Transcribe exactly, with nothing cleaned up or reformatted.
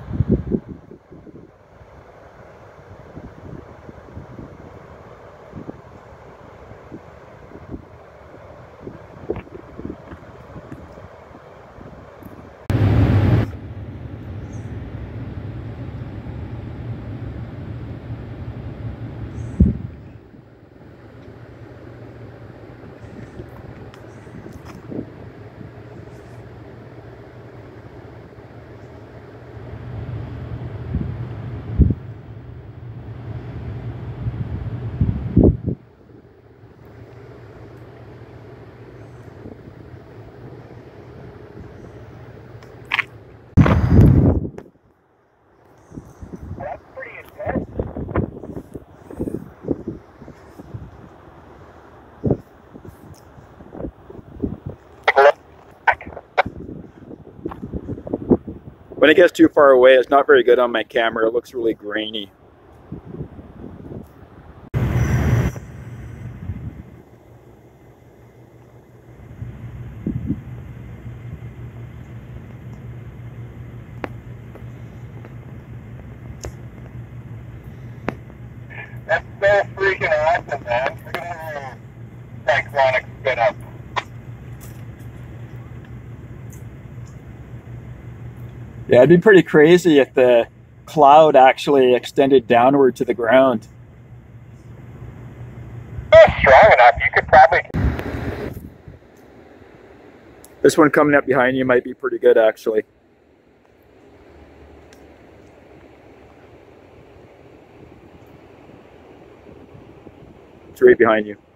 When it gets too far away, it's not very good on my camera. It looks really grainy. That's so freaking awesome, man. Look at that cyclonic spin up. Yeah, it'd be pretty crazy if the cloud actually extended downward to the ground. If it's strong enough, you could probably... This one coming up behind you might be pretty good, actually. It's right behind you.